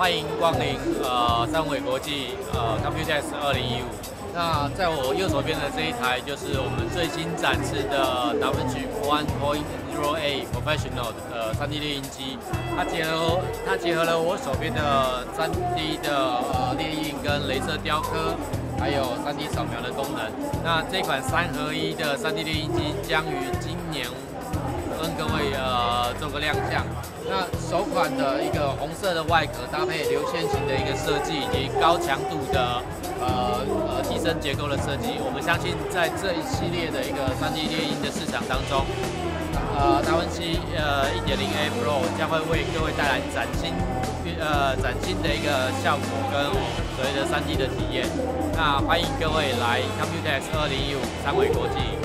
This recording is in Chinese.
欢迎光临三伟国际COMPUTEX 2015。那在我右手边的这一台就是我们最新展示的 Vinci 1.08 Professional 的3D 列印机，它结合了我手边的3D 的列印跟雷射雕刻，还有3D 扫描的功能。那这款3合1的3D 列印机将于今年跟各位做个亮相。那首款的一个红色的外壳搭配流线型的一个设计，以及高强度的机身结构的设计，我们相信在这一系列的一个3D 列印的市场当中，Vinci 1.08 Pro 将会为各位带来崭新的一个效果跟所谓的3D 的体验。那欢迎各位来 COMPUTEX 2015三伟国际。